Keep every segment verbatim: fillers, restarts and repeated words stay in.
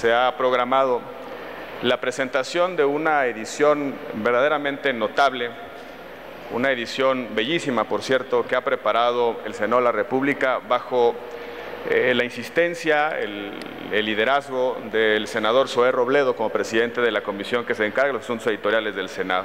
se ha programado la presentación de una edición verdaderamente notable, una edición bellísima, por cierto, que ha preparado el Senado de la República bajo eh, la insistencia, el, el liderazgo del senador Zoé Robledo como presidente de la comisión que se encarga de los asuntos editoriales del Senado.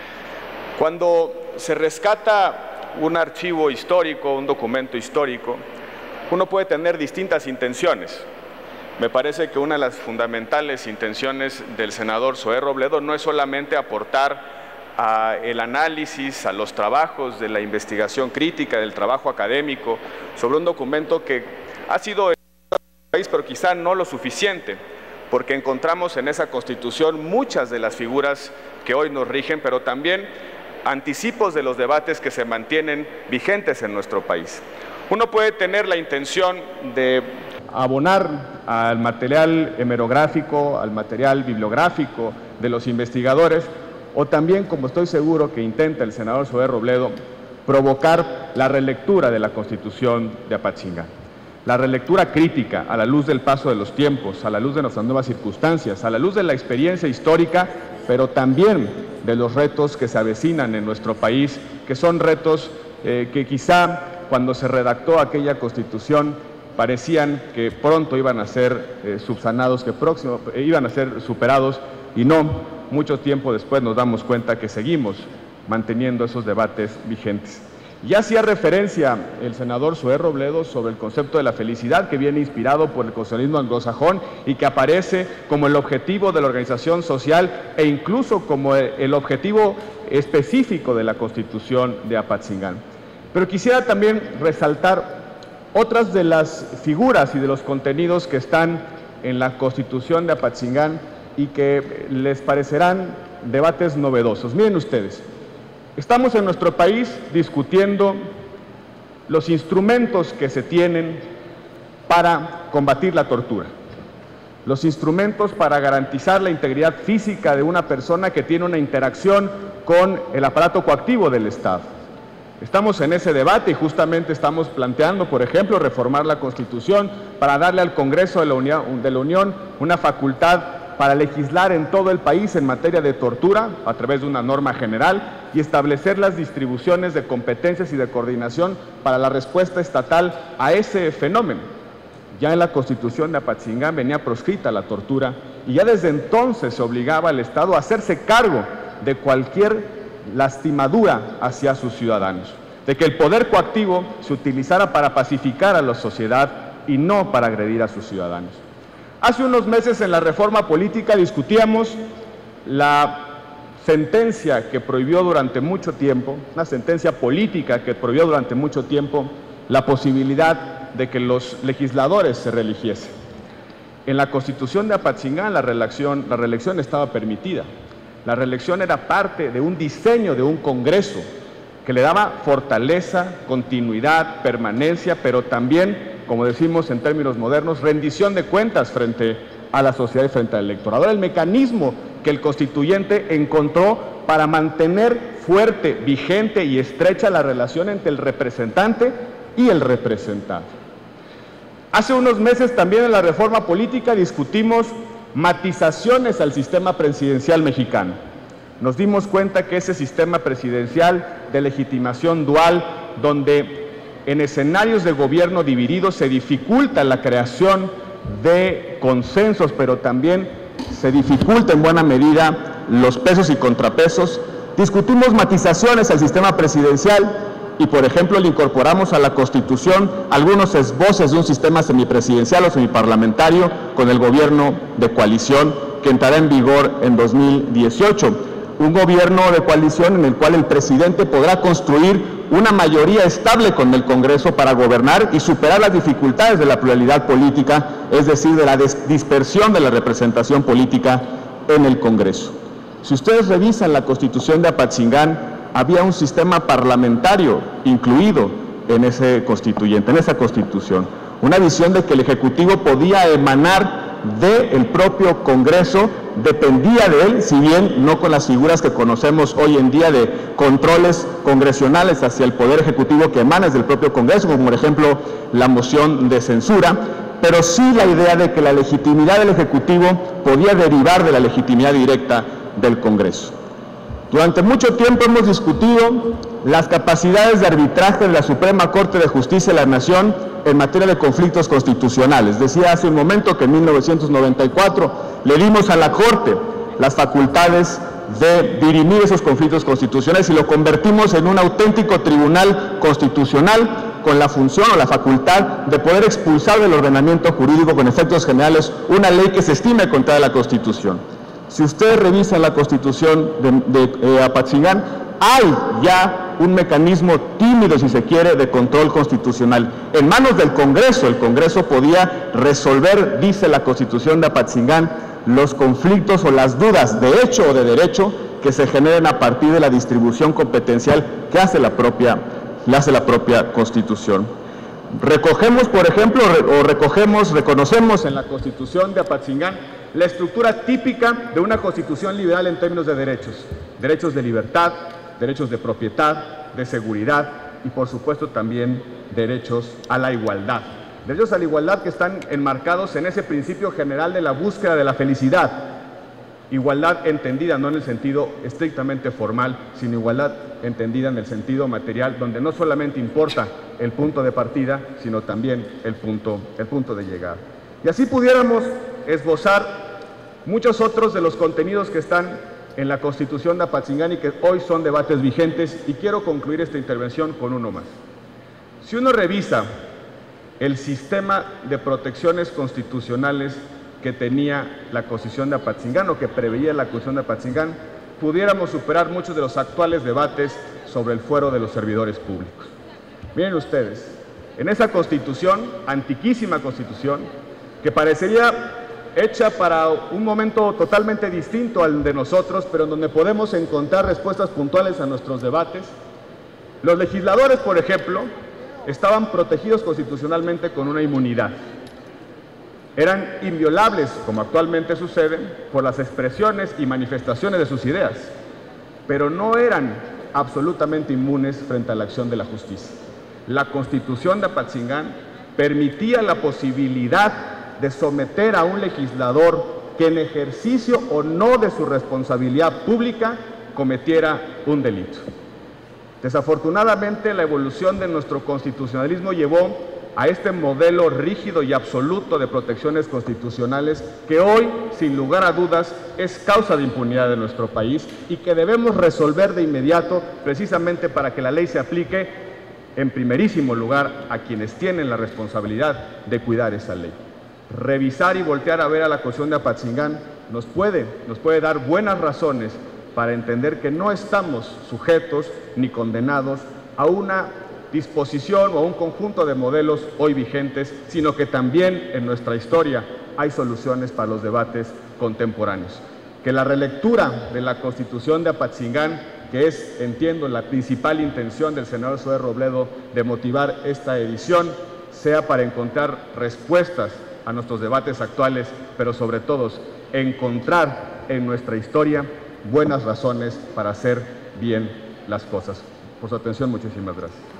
Cuando se rescata un archivo histórico, un documento histórico, uno puede tener distintas intenciones. Me parece que una de las fundamentales intenciones del senador Zoé Robledo no es solamente aportar al análisis, a los trabajos de la investigación crítica, del trabajo académico, sobre un documento que ha sido en el país, pero quizá no lo suficiente, porque encontramos en esa Constitución muchas de las figuras que hoy nos rigen, pero también anticipos de los debates que se mantienen vigentes en nuestro país. Uno puede tener la intención de abonar al material hemerográfico, al material bibliográfico de los investigadores, o también, como estoy seguro que intenta el senador Zoé Robledo, provocar la relectura de la Constitución de Apatzingán. La relectura crítica a la luz del paso de los tiempos, a la luz de nuestras nuevas circunstancias, a la luz de la experiencia histórica, pero también de los retos que se avecinan en nuestro país, que son retos eh, que quizá cuando se redactó aquella Constitución parecían que pronto iban a ser eh, subsanados, que próximo, eh, iban a ser superados, y no. Mucho tiempo después nos damos cuenta que seguimos manteniendo esos debates vigentes. Ya hacía referencia el senador Zoé Robledo sobre el concepto de la felicidad, que viene inspirado por el constitucionalismo anglosajón y que aparece como el objetivo de la organización social e incluso como el objetivo específico de la Constitución de Apatzingán. Pero quisiera también resaltar otras de las figuras y de los contenidos que están en la Constitución de Apatzingán y que les parecerán debates novedosos. Miren ustedes, estamos en nuestro país discutiendo los instrumentos que se tienen para combatir la tortura, los instrumentos para garantizar la integridad física de una persona que tiene una interacción con el aparato coactivo del Estado. Estamos en ese debate y justamente estamos planteando, por ejemplo, reformar la Constitución para darle al Congreso de la Unión, de la Unión una facultad para legislar en todo el país en materia de tortura a través de una norma general y establecer las distribuciones de competencias y de coordinación para la respuesta estatal a ese fenómeno. Ya en la Constitución de Apatzingán venía proscrita la tortura y ya desde entonces se obligaba al Estado a hacerse cargo de cualquier lastimadura hacia sus ciudadanos, de que el poder coactivo se utilizara para pacificar a la sociedad y no para agredir a sus ciudadanos. Hace unos meses en la reforma política discutíamos la sentencia que prohibió durante mucho tiempo, una sentencia política que prohibió durante mucho tiempo la posibilidad de que los legisladores se reeligiesen. En la Constitución de Apatzingán la reelección, la reelección estaba permitida. La reelección era parte de un diseño de un Congreso que le daba fortaleza, continuidad, permanencia, pero también, como decimos en términos modernos, rendición de cuentas frente a la sociedad y frente al electorado. Era el mecanismo que el constituyente encontró para mantener fuerte, vigente y estrecha la relación entre el representante y el representado. Hace unos meses también en la reforma política discutimos matizaciones al sistema presidencial mexicano. Nos dimos cuenta que ese sistema presidencial de legitimación dual, donde en escenarios de gobierno divididos se dificulta la creación de consensos, pero también se dificulta en buena medida los pesos y contrapesos. Discutimos matizaciones al sistema presidencial y, por ejemplo, le incorporamos a la Constitución algunos esboces de un sistema semipresidencial o semiparlamentario con el gobierno de coalición que entrará en vigor en dos mil dieciocho. Un gobierno de coalición en el cual el presidente podrá construir una mayoría estable con el Congreso para gobernar y superar las dificultades de la pluralidad política, es decir, de la dispersión de la representación política en el Congreso. Si ustedes revisan la Constitución de Apatzingán, había un sistema parlamentario incluido en ese constituyente, en esa Constitución. Una visión de que el Ejecutivo podía emanar del propio Congreso, dependía de él, si bien no con las figuras que conocemos hoy en día de controles congresionales hacia el Poder Ejecutivo que emanan del propio Congreso, como por ejemplo la moción de censura, pero sí la idea de que la legitimidad del Ejecutivo podía derivar de la legitimidad directa del Congreso. Durante mucho tiempo hemos discutido las capacidades de arbitraje de la Suprema Corte de Justicia de la Nación en materia de conflictos constitucionales. Decía hace un momento que en mil novecientos noventa y cuatro le dimos a la Corte las facultades de dirimir esos conflictos constitucionales y lo convertimos en un auténtico tribunal constitucional con la función o la facultad de poder expulsar del ordenamiento jurídico con efectos generales una ley que se estime contraria a la Constitución. Si ustedes revisan la Constitución de, de eh, Apatzingán, hay ya un mecanismo tímido, si se quiere, de control constitucional. En manos del Congreso, el Congreso podía resolver, dice la Constitución de Apatzingán, los conflictos o las dudas de hecho o de derecho que se generen a partir de la distribución competencial que hace la propia, que hace la propia Constitución. Recogemos, por ejemplo, o recogemos, reconocemos en la Constitución de Apatzingán la estructura típica de una constitución liberal en términos de derechos, derechos de libertad, derechos de propiedad, de seguridad y por supuesto también derechos a la igualdad. Derechos a la igualdad que están enmarcados en ese principio general de la búsqueda de la felicidad. Igualdad entendida no en el sentido estrictamente formal, sino igualdad entendida en el sentido material, donde no solamente importa el punto de partida, sino también el punto, el punto de llegada. Y así pudiéramos esbozar muchos otros de los contenidos que están en la Constitución de Apatzingán y que hoy son debates vigentes, y quiero concluir esta intervención con uno más. Si uno revisa el sistema de protecciones constitucionales que tenía la Constitución de Apatzingán o que preveía la Constitución de Apatzingán, pudiéramos superar muchos de los actuales debates sobre el fuero de los servidores públicos. Miren ustedes, en esa Constitución, antiquísima Constitución, que parecería hecha para un momento totalmente distinto al de nosotros, pero en donde podemos encontrar respuestas puntuales a nuestros debates, los legisladores, por ejemplo, estaban protegidos constitucionalmente con una inmunidad. Eran inviolables, como actualmente sucede, por las expresiones y manifestaciones de sus ideas, pero no eran absolutamente inmunes frente a la acción de la justicia. La Constitución de Apatzingán permitía la posibilidad de someter a un legislador que en ejercicio o no de su responsabilidad pública cometiera un delito. Desafortunadamente, la evolución de nuestro constitucionalismo llevó a este modelo rígido y absoluto de protecciones constitucionales que hoy, sin lugar a dudas, es causa de impunidad de nuestro país y que debemos resolver de inmediato precisamente para que la ley se aplique en primerísimo lugar a quienes tienen la responsabilidad de cuidar esa ley. Revisar y voltear a ver a la Constitución de Apatzingán nos puede, nos puede dar buenas razones para entender que no estamos sujetos ni condenados a una disposición o a un conjunto de modelos hoy vigentes, sino que también en nuestra historia hay soluciones para los debates contemporáneos. Que la relectura de la Constitución de Apatzingán, que es, entiendo, la principal intención del senador Zoé Robledo de motivar esta edición, sea para encontrar respuestas a nuestros debates actuales, pero sobre todo encontrar en nuestra historia buenas razones para hacer bien las cosas. Por su atención, muchísimas gracias.